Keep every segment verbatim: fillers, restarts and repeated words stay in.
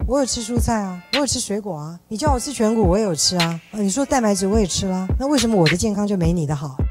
我有吃蔬菜啊，我有吃水果啊，你叫我吃全谷我也有吃啊，啊你说蛋白质我也吃啦，那为什么我的健康就没你的好？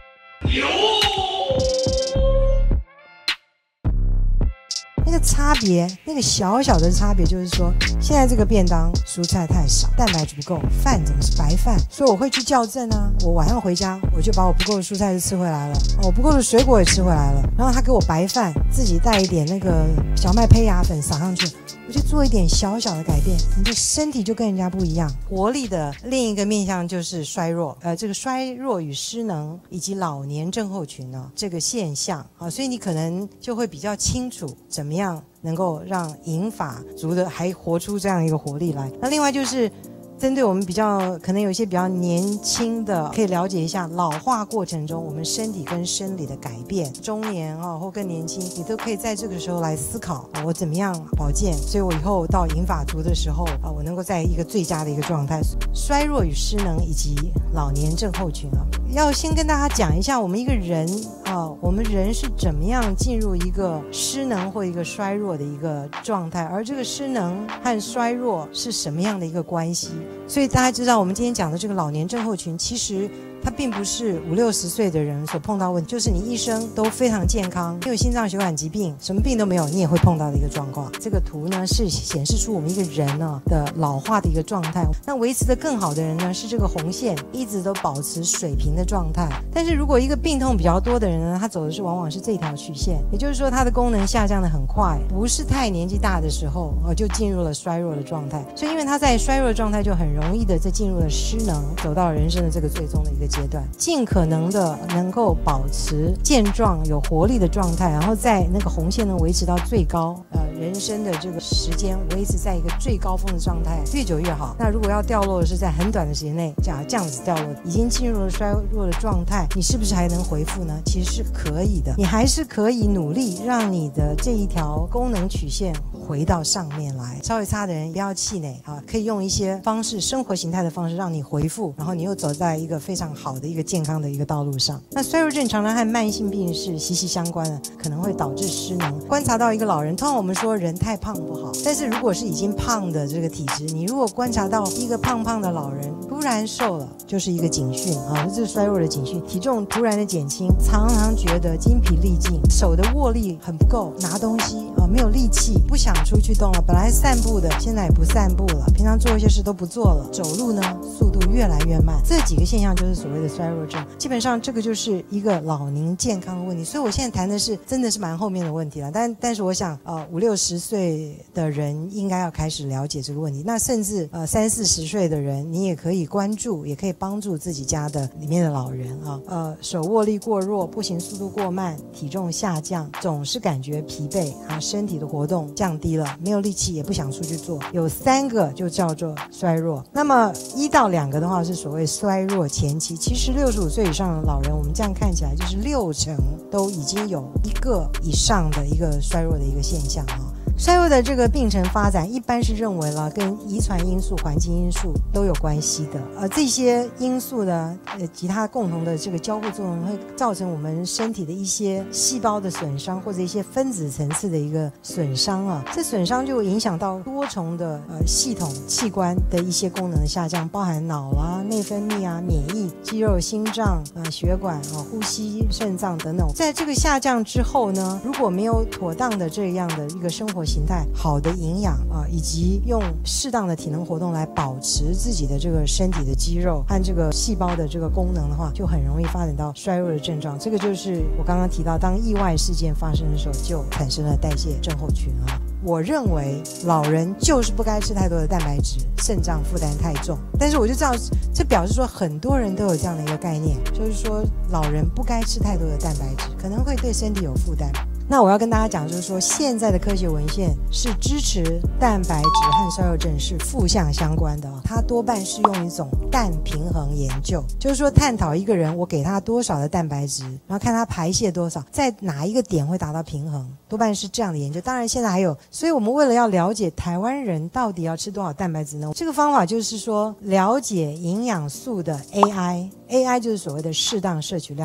那个差别，那个小小的差别就是说，现在这个便当蔬菜太少，蛋白质不够，饭怎么是白饭？所以我会去校正啊。我晚上回家，我就把我不够的蔬菜就吃回来了，我不够的水果也吃回来了。然后他给我白饭，自己带一点那个小麦胚芽粉撒上去，我就做一点小小的改变，你的身体就跟人家不一样。活力的另一个面向就是衰弱，呃，这个衰弱与失能以及老年症候群呢、啊、这个现象啊，所以你可能就会比较清楚怎么样能够让银发族的还活出这样一个活力来。那另外就是针对我们比较可能有一些比较年轻的，可以了解一下老化过程中我们身体跟生理的改变，中年啊或更年轻，你都可以在这个时候来思考啊，我怎么样保健，所以我以后到银发族的时候啊，我能够在一个最佳的一个状态。衰弱与失能以及老年症候群啊，要先跟大家讲一下我们一个人啊，我们人是怎么样进入一个失能或一个衰弱的一个状态，而这个失能和衰弱是什么样的一个关系。所以大家知道我们今天讲的这个老年症候群，其实它并不是五六十岁的人所碰到问题，就是你一生都非常健康，没有心脏血管疾病，什么病都没有，你也会碰到的一个状况。这个图呢是显示出我们一个人呢的老化的一个状态。那维持的更好的人呢，是这个红线一直都保持水平的状态。但是如果一个病痛比较多的人呢，他走的是往往是这条曲线，也就是说他的功能下降的很快，不是太年纪大的时候呃就进入了衰弱的状态。所以因为他在衰弱的状态，就很容易的在进入了失能，走到人生的这个最终的一个阶段，尽可能的能够保持健壮有活力的状态，然后在那个红线呢维持到最高，呃，人生的这个时间维持在一个最高峰的状态，越久越好。那如果要掉落的是在很短的时间内，这样这样子掉落，已经进入了衰弱的状态，你是不是还能恢复呢？其实是可以的，你还是可以努力让你的这一条功能曲线回到上面来。稍微差的人不要气馁啊，可以用一些方式，生活形态的方式让你恢复，然后你又走在一个非常好的一个健康的一个道路上。那衰弱症常常和慢性病是息息相关的，可能会导致失能。观察到一个老人，通常我们说人太胖不好，但是如果是已经胖的这个体质，你如果观察到一个胖胖的老人突然瘦了，就是一个警讯啊，这是衰弱的警讯。体重突然的减轻，常常觉得精疲力尽，手的握力很不够，拿东西啊没有力气，不想出去动了。本来散步的，现在也不散步了，平常做一些事都不做了，走路呢速度越来越慢。这几个现象就是所谓的衰弱症，基本上这个就是一个老龄健康的问题。所以我现在谈的是真的是蛮后面的问题了，但但是我想呃五六十岁的人应该要开始了解这个问题，那甚至呃三四十岁的人你也可以关注，也可以帮助自己家的里面的老人啊，呃手握力过弱，步行速度过慢，体重下降，总是感觉疲惫啊，身体的活动降低了，没有力气也不想出去做，有三个就叫做衰弱。那么一到两个的话是所谓衰弱前期，其实六十五岁以上的老人，我们这样看起来就是六成都已经有一个以上的一个衰弱的一个现象啊。衰弱的这个病程发展一般是认为了跟遗传因素、环境因素都有关系的，而这些因素呢，呃，其他共同的这个交互作用会造成我们身体的一些细胞的损伤或者一些分子层次的一个损伤啊，这损伤就影响到多重的呃系统器官的一些功能的下降，包含脑啊、内分泌啊、免疫、肌肉、心脏啊、呃、血管啊、呼吸、肾脏等等。在这个下降之后呢，如果没有妥当的这样的一个生活形态、好的营养啊，以及用适当的体能活动来保持自己的这个身体的肌肉和这个细胞的这个功能的话，就很容易发展到衰弱的症状。这个就是我刚刚提到，当意外事件发生的时候，就产生了代谢症候群啊。我认为老人就是不该吃太多的蛋白质，肾脏负担太重。但是我就知道，这表示说很多人都有这样的一个概念，就是说老人不该吃太多的蛋白质，可能会对身体有负担。那我要跟大家讲，就是说现在的科学文献是支持蛋白质和衰弱症是负向相关的，它多半是用一种氮平衡研究，就是说探讨一个人我给他多少的蛋白质，然后看他排泄多少，在哪一个点会达到平衡，多半是这样的研究。当然现在还有，所以我们为了要了解台湾人到底要吃多少蛋白质呢，这个方法就是说了解营养素的 A I， A I 就是所谓的适当摄取量。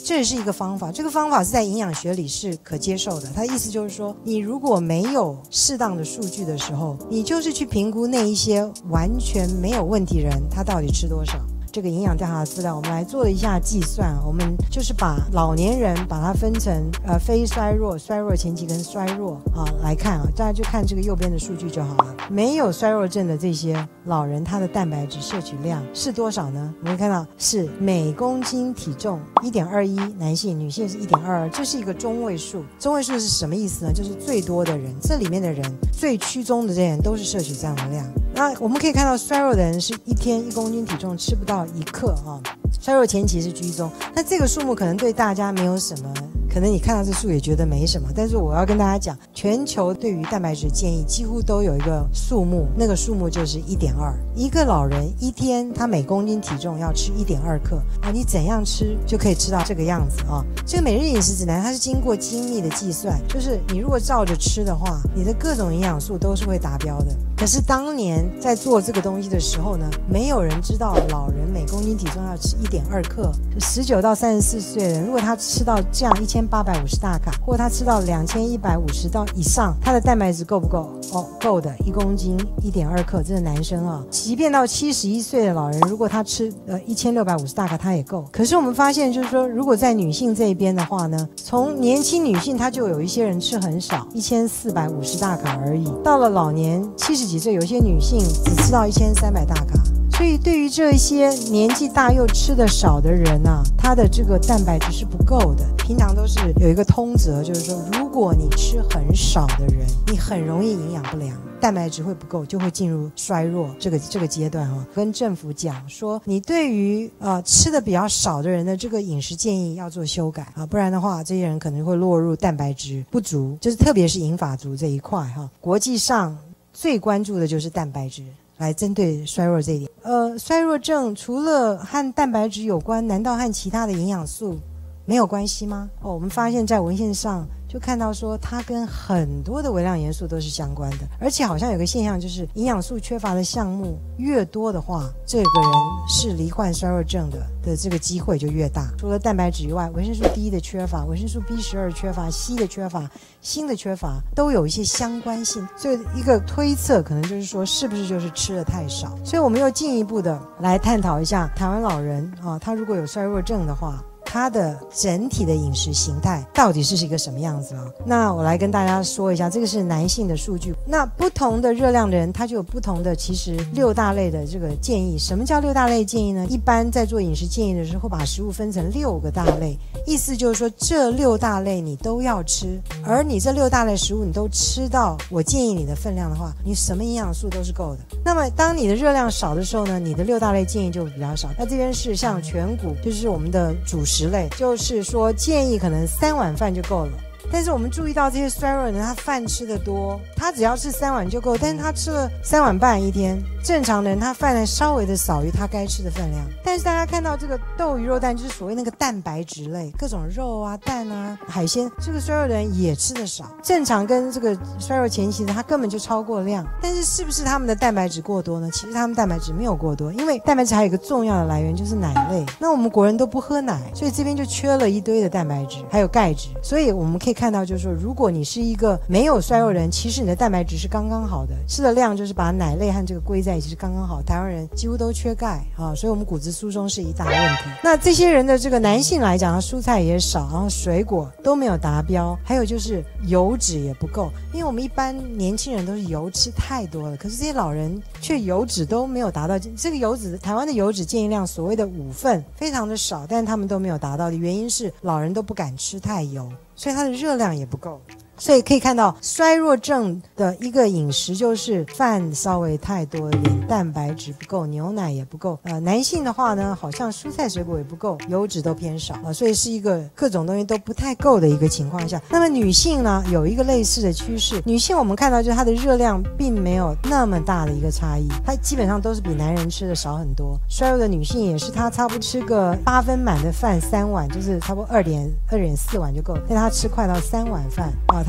这也是一个方法，这个方法是在营养学里是可接受的。它的意思就是说，你如果没有适当的数据的时候，你就是去评估那一些完全没有问题人他到底吃多少。这个营养调查的资料，我们来做了一下计算，我们就是把老年人把它分成呃非衰弱、衰弱前期跟衰弱啊来看啊，大家就看这个右边的数据就好了。没有衰弱症的这些老人，他的蛋白质摄取量是多少呢？我们看到是每公斤体重 一点二一， 男性，女性是 一点二二， 这是一个中位数。中位数是什么意思呢？就是最多的人，这里面的人最居中的这些人都是摄取这样的量。那我们可以看到衰弱的人是一天一公斤体重吃不到一克啊，衰弱前期是居中。那这个数目可能对大家没有什么，可能你看到这数也觉得没什么，但是我要跟大家讲，全球对于蛋白质建议几乎都有一个数目，那个数目就是 一点二。 一个老人一天他每公斤体重要吃 一点二克啊，你怎样吃就可以吃到这个样子啊。这个每日饮食指南它是经过精密的计算，就是你如果照着吃的话，你的各种营养素都是会达标的。可是当年在做这个东西的时候呢，没有人知道老人每公斤体重要吃 一点二克。十九到三十四岁的人，如果他吃到这样一千八百五十大卡，或者他吃到两千一百五十到以上，他的蛋白质够不够？哦，够的，一公斤 一点二克，这是男生啊。即便到七十一岁的老人，如果他吃呃一千六百五十大卡，他也够。可是我们发现，就是说，如果在女性这一边的话呢，从年轻女性，她就有一些人吃很少，一千四百五十大卡而已。到了老年七十几岁，有些女性只吃到一千三百大卡。所以对于这些年纪大又吃得少的人啊，他的这个蛋白质是不够的。平常都是有一个通则，就是说，如果你吃很少的人，你很容易营养不良，蛋白质会不够，就会进入衰弱这个这个阶段啊。跟政府讲说，你对于呃吃的比较少的人的这个饮食建议要做修改啊，不然的话，这些人可能会落入蛋白质不足，就是特别是银发族这一块哈。国际上最关注的就是蛋白质。来针对衰弱这一点，呃，衰弱症除了和蛋白质有关，难道和其他的营养素没有关系吗？哦，我们发现在文献上就看到说，它跟很多的微量元素都是相关的，而且好像有个现象，就是营养素缺乏的项目越多的话，这个人是罹患衰弱症的的这个机会就越大。除了蛋白质以外，维生素 D 的缺乏、维生素 B 十二 缺乏、硒的缺乏、锌的缺乏都有一些相关性，所以一个推测可能就是说，是不是就是吃的太少？所以我们又进一步的来探讨一下台湾老人啊，他如果有衰弱症的话，它的整体的饮食形态到底是一个什么样子啊？那我来跟大家说一下，这个是男性的数据。那不同的热量的人，他就有不同的其实六大类的这个建议。什么叫六大类建议呢？一般在做饮食建议的时候，把食物分成六个大类，意思就是说这六大类你都要吃，而你这六大类食物你都吃到我建议你的分量的话，你什么营养素都是够的。那么当你的热量少的时候呢，你的六大类建议就比较少。那这边是像全谷，就是我们的主食类，就是说建议可能三碗饭就够了。但是我们注意到这些衰弱人，他饭吃得多，他只要吃三碗就够，但是他吃了三碗半一天。正常人他饭量稍微的少于他该吃的分量。但是大家看到这个豆鱼肉蛋，就是所谓那个蛋白质类，各种肉啊、蛋啊、海鲜，这个衰弱的人也吃得少。正常跟这个衰弱前期的他根本就超过量。但是是不是他们的蛋白质过多呢？其实他们蛋白质没有过多，因为蛋白质还有一个重要的来源就是奶类。那我们国人都不喝奶，所以这边就缺了一堆的蛋白质，还有钙质。所以我们可以看到，就是说，如果你是一个没有衰弱人，其实你的蛋白质是刚刚好的，吃的量就是把奶类和这个归在一起是刚刚好。台湾人几乎都缺钙啊，所以我们骨质疏松是一大问题。那这些人的这个男性来讲，蔬菜也少，然后水果都没有达标，还有就是油脂也不够，因为我们一般年轻人都是油吃太多了，可是这些老人却油脂都没有达到。这个油脂，台湾的油脂建议量所谓的五份非常的少，但他们都没有达到的原因是老人都不敢吃太油，所以它的热量也不够。所以可以看到衰弱症的一个饮食就是饭稍微太多一点，蛋白质不够，牛奶也不够。呃，男性的话呢，好像蔬菜水果也不够，油脂都偏少啊、呃，所以是一个各种东西都不太够的一个情况下。那么女性呢，有一个类似的趋势，女性我们看到就是她的热量并没有那么大的一个差异，她基本上都是比男人吃的少很多。衰弱的女性也是，她差不多吃个八分满的饭三碗，就是差不多二点二点四碗就够了，但她吃快到三碗饭啊。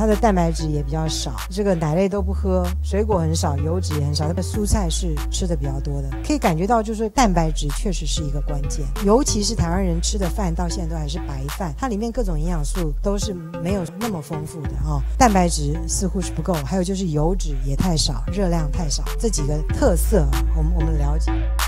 它的蛋白质也比较少，这个奶类都不喝，水果很少，油脂也很少，它的蔬菜是吃的比较多的，可以感觉到就是蛋白质确实是一个关键，尤其是台湾人吃的饭到现在都还是白饭，它里面各种营养素都是没有那么丰富的哦，蛋白质似乎是不够，还有就是油脂也太少，热量太少，这几个特色我们我们了解。